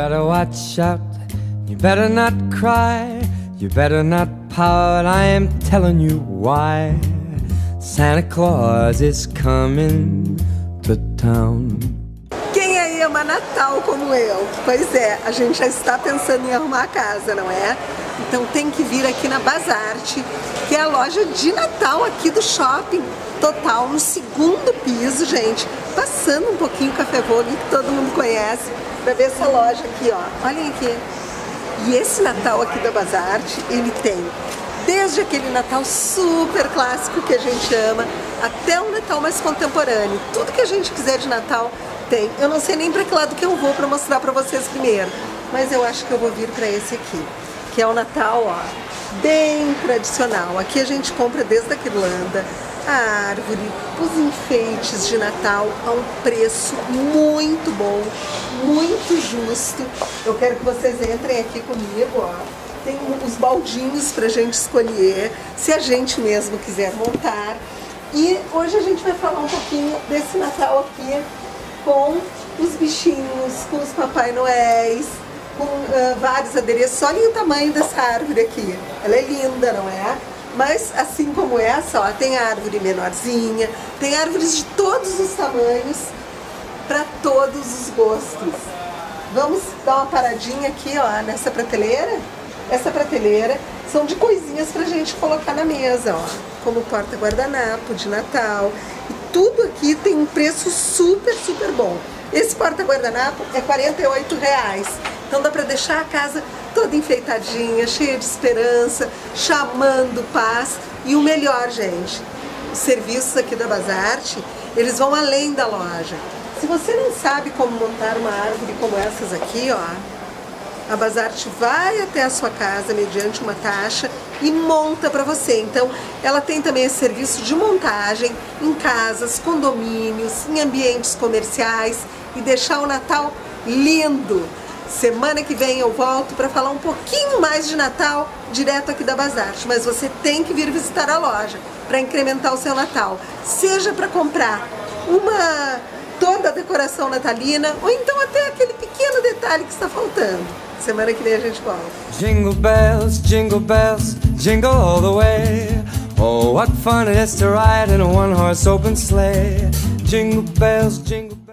better watch out, you better not cry, you better not pout, I am telling you why. Santa Claus is coming to town. Quem aí ama Natal como eu? Pois é, a gente já está pensando em arrumar a casa, não é? Então tem que vir aqui na Bazarte, que é a loja de Natal aqui do Shopping Total, no segundo piso, gente. Passando um pouquinho o Café Vogue, que todo mundo conhece, para ver essa loja aqui, ó. Olhem aqui. E esse Natal aqui da Bazarte, ele tem desde aquele Natal super clássico que a gente ama, até um Natal mais contemporâneo. Tudo que a gente quiser de Natal tem. Eu não sei nem para que lado que eu vou para mostrar para vocês primeiro, mas eu acho que eu vou vir para esse aqui, que é o Natal, ó, bem tradicional. Aqui a gente compra desde a guirlanda, a árvore, os enfeites de Natal a um preço muito bom, muito justo. Eu quero que vocês entrem aqui comigo, ó. Tem os baldinhos pra gente escolher, se a gente mesmo quiser montar. E hoje a gente vai falar um pouquinho desse Natal aqui com os bichinhos, com os Papai Noéis, com vários adereços. Olhem o tamanho dessa árvore aqui. Ela é linda, não é? Mas assim como essa, ó, tem árvore menorzinha, tem árvores de todos os tamanhos, para todos os gostos. Vamos dar uma paradinha aqui, ó, nessa prateleira. Essa prateleira são de coisinhas pra gente colocar na mesa, ó, como porta-guardanapo de Natal. E tudo aqui tem um preço super, super bom. Esse porta-guardanapo é R$48. Então dá pra deixar a casa toda enfeitadinha, cheia de esperança, chamando paz. E o melhor, gente, os serviços aqui da Bazarte, eles vão além da loja. Se você não sabe como montar uma árvore como essas aqui, ó, a Bazarte vai até a sua casa mediante uma taxa e monta para você. Então, ela tem também esse serviço de montagem em casas, condomínios, em ambientes comerciais e deixar o Natal lindo. Semana que vem eu volto para falar um pouquinho mais de Natal direto aqui da Bazarte, mas você tem que vir visitar a loja para incrementar o seu Natal, seja para comprar toda a decoração natalina ou então até aquele pequeno detalhe que está faltando. Semana que vem a gente volta. Jingle bells, jingle all the way. Oh, what fun it is to ride in a one-horse open sleigh. Jingle bells, jingle